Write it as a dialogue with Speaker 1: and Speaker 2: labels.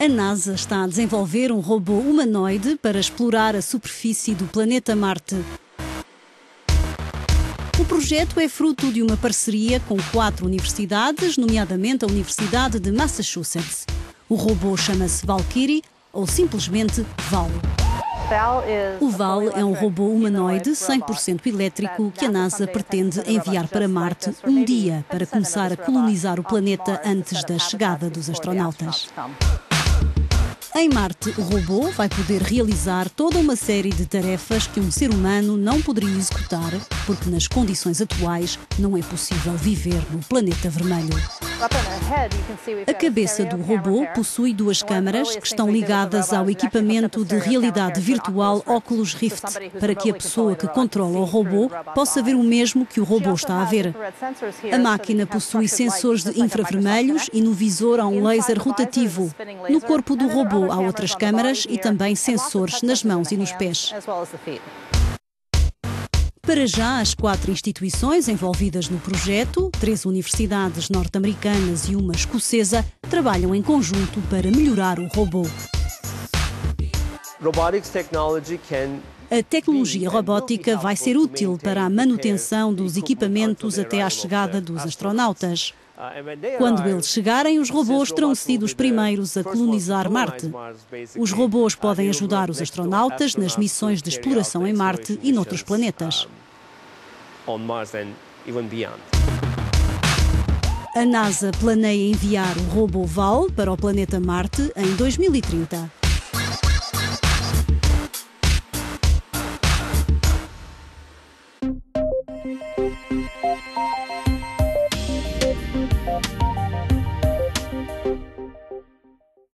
Speaker 1: A NASA está a desenvolver um robô humanoide para explorar a superfície do planeta Marte. O projeto é fruto de uma parceria com 4 universidades, nomeadamente a Universidade de Massachusetts. O robô chama-se Valkyrie ou simplesmente Val. O Val é um robô humanoide 100% elétrico que a NASA pretende enviar para Marte um dia para começar a colonizar o planeta antes da chegada dos astronautas. Em Marte, o robô vai poder realizar toda uma série de tarefas que um ser humano não poderia executar, porque nas condições atuais não é possível viver no planeta vermelho. A cabeça do robô possui 2 câmaras que estão ligadas ao equipamento de realidade virtual Oculus Rift, para que a pessoa que controla o robô possa ver o mesmo que o robô está a ver. A máquina possui sensores de infravermelhos e no visor há um laser rotativo. No corpo do robô há outras câmaras e também sensores nas mãos e nos pés. Para já, as 4 instituições envolvidas no projeto, 3 universidades norte-americanas e uma escocesa, trabalham em conjunto para melhorar o robô. A tecnologia robótica vai ser útil para a manutenção dos equipamentos até à chegada dos astronautas. Quando eles chegarem, os robôs terão sido os primeiros a colonizar Marte. Os robôs podem ajudar os astronautas nas missões de exploração em Marte e noutros planetas. A NASA planeia enviar o robô Val para o planeta Marte em 2030.